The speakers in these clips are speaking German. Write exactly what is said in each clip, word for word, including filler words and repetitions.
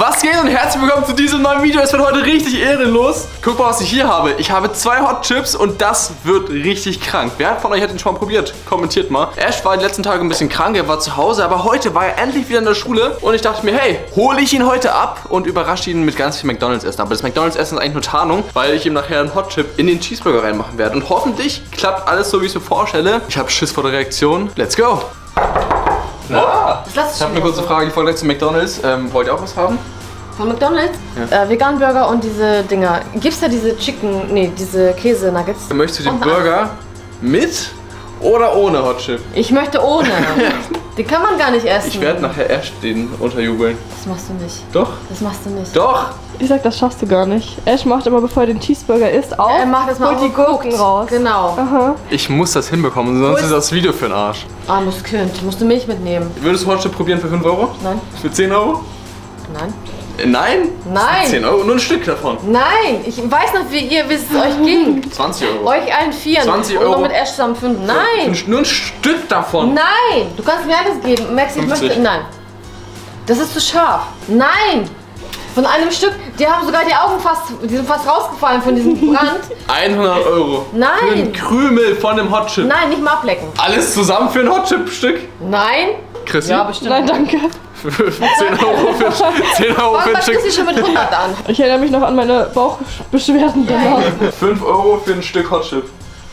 Was geht und herzlich willkommen zu diesem neuen Video. Es wird heute richtig ehrenlos. Guck mal, was ich hier habe. Ich habe zwei Hot Chips und das wird richtig krank. Wer von euch hat den schon mal probiert? Kommentiert mal. Ash war die letzten Tage ein bisschen krank, er war zu Hause, aber heute war er endlich wieder in der Schule und ich dachte mir, hey, hole ich ihn heute ab und überrasche ihn mit ganz viel McDonald's essen. Aber das McDonald's essen ist eigentlich nur Tarnung, weil ich ihm nachher einen Hot Chip in den Cheeseburger reinmachen werde. Und hoffentlich klappt alles so, wie ich es mir vorstelle. Ich habe Schiss vor der Reaktion. Let's go! Na, ich habe eine kurze Frage, ich wollte gleich zu McDonald's. Ähm, wollt ihr auch was haben? Von McDonald's? Ja. Äh, Vegan Burger und diese Dinger. Gibt's da diese Chicken, nee, diese Käse-Nuggets? Möchtest du den Burger mit oder ohne Hot Chip? Ich möchte ohne. Die kann man gar nicht essen. Ich werde nachher Ash den unterjubeln. Das machst du nicht. Doch? Das machst du nicht. Doch! Ich sag, das schaffst du gar nicht. Ash macht immer, bevor er den Cheeseburger isst, auf. Er macht das mal holt die Gurken raus. Genau. Aha. Ich muss das hinbekommen, sonst ist das Video für den Arsch. Armes Kind, musst du Milch mitnehmen. Würdest du Hot Chip probieren für fünf Euro? Nein. Für zehn Euro? Nein. Äh, nein? Nein. zehn Euro, nur ein Stück davon. Nein, ich weiß noch, wie ihr, wie es euch ging. zwanzig Euro. Euch allen vieren. zwanzig Und Euro. noch mit Ash zusammen fünf. Nein. Ein, nur ein Stück davon. Nein. Du kannst mir alles geben. Max, ich fünfzig. möchte. Nein. Das ist zu scharf. Nein. Von einem Stück, die haben sogar die Augen fast, die sind fast rausgefallen von diesem Brand. hundert Euro. Nein. Für einen Krümel von dem Hot Chip. Nein, nicht mal ablecken. Alles zusammen für ein Hot Chip Stück? Nein. Chrissy? Ja, bestimmt. Nein, danke. zehn Euro für, zehn Euro Warum für ein fängst Stück. du schon mit hundert an? Ich erinnere mich noch an meine Bauchbeschwerden danach. fünf Euro für ein Stück Hot Chip.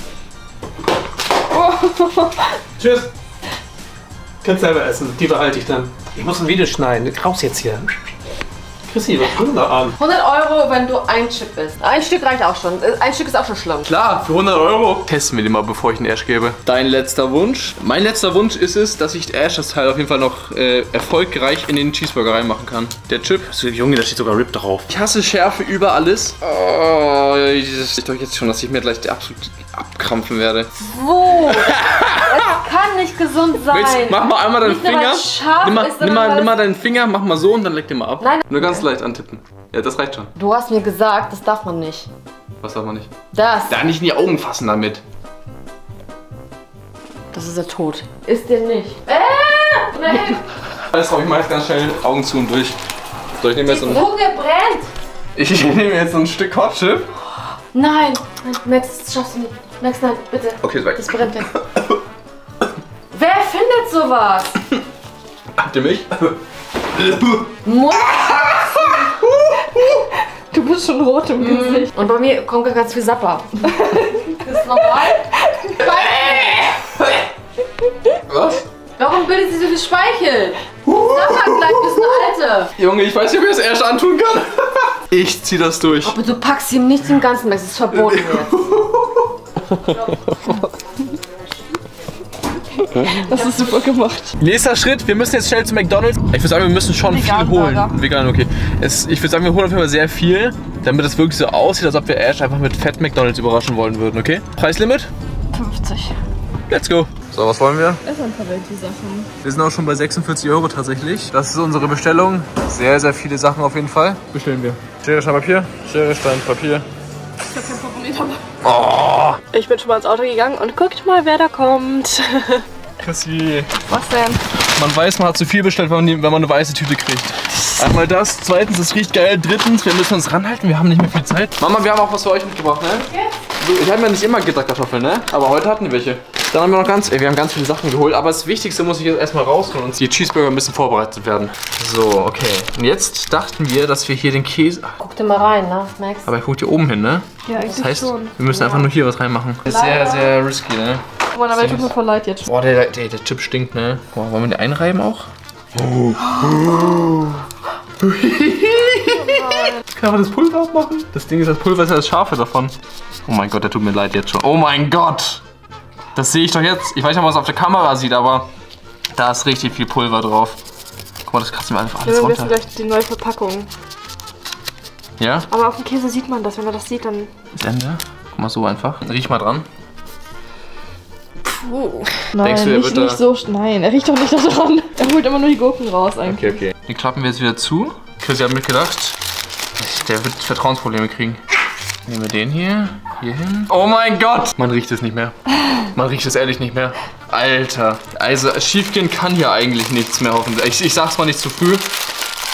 Tschüss. Kannst selber essen, die behalte ich dann. Ich muss ein Video schneiden, raus jetzt hier. Chrissy, was kommt da an? hundert Euro, wenn du ein Chip isst. Ein Stück reicht auch schon. Ein Stück ist auch schon schlimm. Klar, für hundert Euro. Testen wir den mal, bevor ich den Ash gebe. Dein letzter Wunsch? Mein letzter Wunsch ist es, dass ich Ash das Teil auf jeden Fall noch äh, erfolgreich in den Cheeseburger reinmachen kann. Der Chip. So, Junge, da steht sogar Rip drauf. Ich hasse Schärfe über alles. Oh, ich doch jetzt schon, dass ich mir gleich absolut abkrampfen werde. Wo? Das kann nicht gesund sein. Willst, mach mal einmal deinen Nicht nur, Finger. weil es scharf Nimm mal, ist, nimm, sondern mal, weil nimm mal es- deinen Finger, mach mal so und dann leg den mal ab. Nein. Nur ganz leicht antippen. Ja, das reicht schon. Du hast mir gesagt, das darf man nicht. Was darf man nicht? Das. Da nicht in die Augen fassen damit. Das ist der Tod. Ist der nicht. Äh, nein. Alles drauf, ich mach jetzt ganz schnell Augen zu und durch. So, ich nehme jetzt so ein, Zunge brennt. ich nehme jetzt so ein Stück Hot Chip. Nein. Nein, Max, das schaffst du nicht. Max, nein, bitte. Okay, ist weg. Das brennt jetzt. Wer findet sowas? Habt ihr mich? Mund. Du bist schon rot im Gesicht. Und bei mir kommt ganz viel Sapper. Das ist normal. Was? Warum bildet sie so viel Speichel? Sapper gleich bis eine alte. Junge, ich weiß nicht, ob ich das erst antun kann. Ich zieh das durch. Aber du packst ihm nicht den ganzen Max, das ist verboten jetzt. Das ist super gemacht. Nächster Schritt, wir müssen jetzt schnell zu McDonald's. Ich würde sagen, wir müssen schon viel holen. Vegan-Burger. Vegan, okay. Es, ich würde sagen, wir holen auf jeden Fall sehr viel, damit es wirklich so aussieht, als ob wir Ash einfach mit Fett McDonald's überraschen wollen würden, okay? Preislimit? fünfzig. Let's go. So, was wollen wir? Das sind ein paar Veggie-Sachen. Wir sind auch schon bei sechsundvierzig Euro tatsächlich. Das ist unsere Bestellung. Sehr, sehr viele Sachen auf jeden Fall. Bestellen wir. Schere, Stein, Papier. Schere, Stein, Papier. Ich hab kein Problem dabei. Oh, Ich bin schon mal ins Auto gegangen und guckt mal, wer da kommt. Chrissy. Was denn? Man weiß, man hat zu viel bestellt, wenn man, die, wenn man eine weiße Tüte kriegt. Einmal das, zweitens, es riecht geil. Drittens, wir müssen uns ranhalten, wir haben nicht mehr viel Zeit. Mama, wir haben auch was für euch mitgebracht, ne? So, ich habe ja nicht immer Gitterkartoffeln, ne? Aber heute hatten wir welche. Dann haben wir noch ganz, ey, wir haben ganz viele Sachen geholt, aber das Wichtigste muss ich jetzt erstmal rausholen und die Cheeseburger müssen vorbereitet werden. So, okay. Und jetzt dachten wir, dass wir hier den Käse... Guck dir mal rein, ne, Max? Aber ich guck hier oben hin, ne? Ja, eigentlich Das heißt, schon. wir müssen einfach nur hier was reinmachen. Das ist sehr, sehr risky, ne? Guck mal, aber tut mir voll leid jetzt. Boah, der, der, der Chip stinkt, ne? Boah, wollen wir den einreiben auch? Oh. Kann man das Pulver abmachen? Das Ding ist, das Pulver ist ja das Scharfe davon. Oh mein Gott, der tut mir leid jetzt schon. Oh mein Gott! Das sehe ich doch jetzt. Ich weiß nicht, ob man es auf der Kamera sieht, aber da ist richtig viel Pulver drauf. Guck mal, das kratzt mir einfach alles Wir müssen runter. gleich die neue Verpackung. Ja? Aber auf dem Käse sieht man das. Wenn man das sieht, dann... Das Ende. Guck mal, so einfach. Riech mal dran. Puh. Nein, Denkst du, er nicht, wird da- nicht so... Nein, er riecht doch nicht da dran. Er holt immer nur die Gurken raus eigentlich. Okay, okay. Die klappen wir jetzt wieder zu. Chrissy hat mitgedacht, der wird Vertrauensprobleme kriegen. Nehmen wir den hier, hier hin. Oh mein Gott! Man riecht es nicht mehr. Man riecht es ehrlich nicht mehr. Alter. Also schiefgehen kann hier eigentlich nichts mehr hoffentlich. Ich, ich sag's mal nicht zu früh.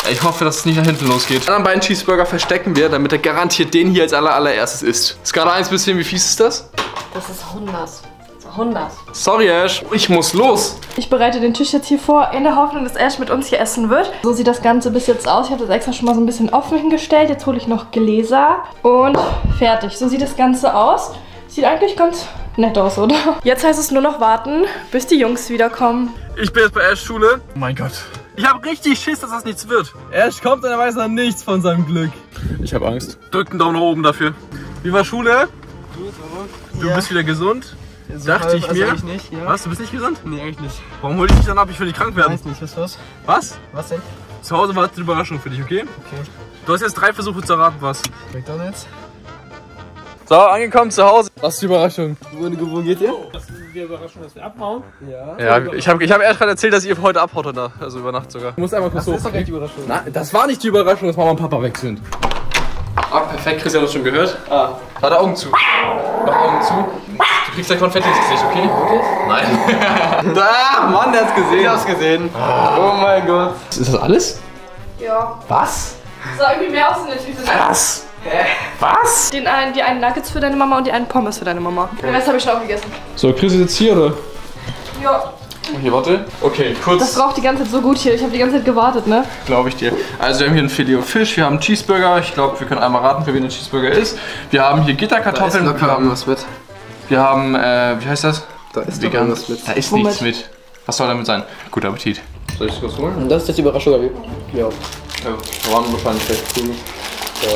Ich hoffe, dass es nicht nach hinten losgeht. Die anderen beiden Cheeseburger verstecken wir, damit er garantiert den hier als aller, allererstes isst. Skala eins bis zehn, wie fies ist das? Das ist hundert. hundert. Sorry, Ash. Ich muss los. Ich bereite den Tisch jetzt hier vor, in der Hoffnung, dass Ash mit uns hier essen wird. So sieht das Ganze bis jetzt aus. Ich habe das extra schon mal so ein bisschen offen hingestellt. Jetzt hole ich noch Gläser und fertig. So sieht das Ganze aus. Sieht eigentlich ganz nett aus, oder? Jetzt heißt es nur noch warten, bis die Jungs wiederkommen. Ich bin jetzt bei Ash Schule. Oh mein Gott. Ich habe richtig Schiss, dass das nichts wird. Ash kommt und er weiß noch nichts von seinem Glück. Ich habe Angst. Drückt einen Daumen nach oben dafür. Wie war Schule? Gut, aber... Du ja. bist wieder gesund? So Dachte ich mir. Ich nicht, ja. Was? Du bist nicht gesund? Nee, eigentlich nicht. Warum hol ich dich dann ab? Ich will nicht krank werden. Weiß nicht, was los? Was? Was denn? Zu Hause wartet eine Überraschung für dich, okay? Okay. Du hast jetzt drei Versuche zu erraten, was. McDonald's? So, angekommen zu Hause. Was ist die Überraschung? Wo, wo geht ihr? Das ist die Überraschung, dass wir abbauen. Ja. Ja, ich habe ich hab erst gerade erzählt, dass ihr heute abhaut, oder? Also über Nacht sogar. Du musst einmal kurz hoch. Das ist doch gar nicht die Überraschung. Nein, das war nicht die Überraschung, dass Mama und Papa weg sind. Ah, perfekt, Christian hat das schon gehört. Ah, gerade Augen zu. Mach Augen zu. Du kriegst gleich Konfetti ins Gesicht, okay? Okay. Nein. Ah, Mann, der hat's gesehen. Ich hab's gesehen. Oh mein Gott. Ist das alles? Ja. Was? Sah irgendwie mehr aus in der Tüte. Was? Was? Den einen, die einen Nuggets für deine Mama und die einen Pommes für deine Mama. Den Rest habe ich schon aufgegessen. So, Chris ist jetzt hier, oder? Ja. Hier, warte. Okay, kurz. Das raucht die ganze Zeit so gut hier. Ich habe die ganze Zeit gewartet, ne? Glaube ich dir. Also wir haben hier ein Filet Fisch, wir haben einen Cheeseburger. Ich glaube, wir können einmal raten, für wen der Cheeseburger ist. Wir haben hier Gitterkartoffeln. Da ist wir haben, irgendwas mit. wir haben äh, wie heißt das? Da ist Vegan. irgendwas mit. Da ist Womit? nichts mit. Was soll damit sein? Guten Appetit. Soll ich das kurz holen? Und das ist jetzt die Überraschung, Abi. Ja. Ja, wir waren wahrscheinlich recht cool. Ja.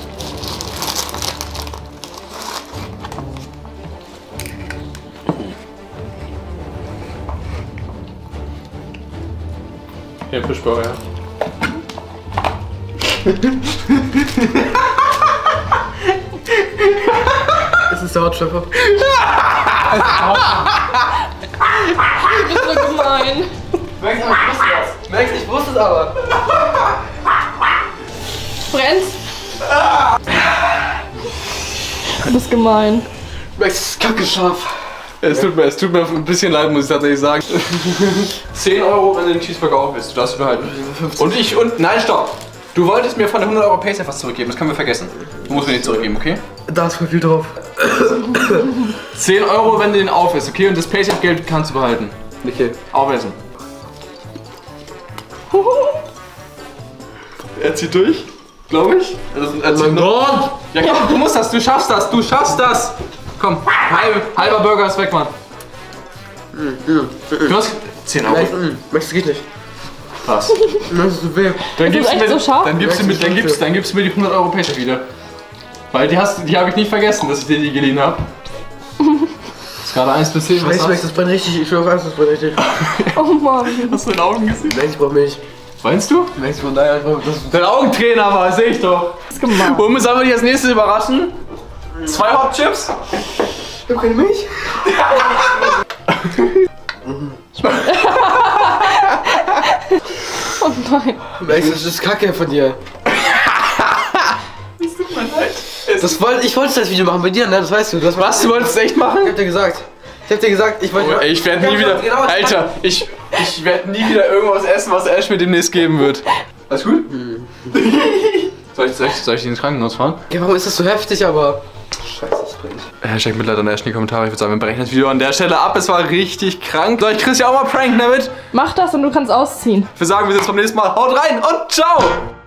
Hier, Fischburger, ja. Ist es der Hautschöpfer? Du bist so gemein. Max, ich wusste das. Max, ich wusste es aber. Brennt's? Du bist gemein. Max, das ist kacke scharf. Es tut, mir, es tut mir ein bisschen leid, muss ich tatsächlich sagen. zehn Euro, wenn du den Cheeseburger auch willst. Du darfst ihn behalten. Und ich und. Nein, stopp! Du wolltest mir von der hundert Euro Paysafe was zurückgeben. Das können wir vergessen. Du musst mir nicht zurückgeben, okay? Da ist voll viel drauf. zehn Euro, wenn du den auf ist, okay? Und das Paysafe-Geld kannst du behalten. Okay. Aufessen. Er zieht durch, glaube ich. Er zieht noch. Ja, komm, du musst das, du schaffst das, du schaffst das. Komm, halb, halber Burger ist weg, Mann. Du hast zehn Euro. Max, Max, das geht nicht. Was? Das ist so weh. Dann Das ist gibst, du echt mir, so scharf? dann, gibst du mir, dann, gibst, dann gibst du mir die hundert Euro Paysafe wieder. Weil die, hast- die habe ich nicht vergessen, dass ich dir die geliehen habe. Ist gerade eins bis zehn. Scheiße, Max, das brennt richtig. Ich schwöre auf alles, das brennt richtig. Oh Mann. Hast du deine Augen gesehen? Max, ich brauch Milch. Meinst du? Max, von daher, ich brauch das. Dein Augentrainer war, sehe ich doch. Das ist gemein. Womit sollen wir dich als nächstes überraschen? Zwei Hot Chips? Ich hab keine Milch. Oh nein. Max, das ist kacke von dir. Das tut mir leid. Das wollt, ich wollte das Video machen bei dir, ne? Das weißt du. Das Was, du wolltest es echt machen? Ich hab dir gesagt. Ich hab dir gesagt, ich wollte. Oh, ey, ich werde nie wieder. Genau, Alter, ich, ich werde nie wieder irgendwas essen, was Ash mir demnächst geben wird. Alles gut? soll, ich, soll, ich, soll ich ins Krankenhaus fahren? Ja, warum ist das so heftig, aber. Scheiße, das brennt. Hashtag Mitleid an Ash in die Kommentare. Ich würde sagen, wir brechen das Video an der Stelle ab. Es war richtig krank. Soll ich Chris ja auch mal pranken damit? Mach das und du kannst ausziehen. Wir sagen, wir sehen uns beim nächsten Mal. Haut rein und ciao!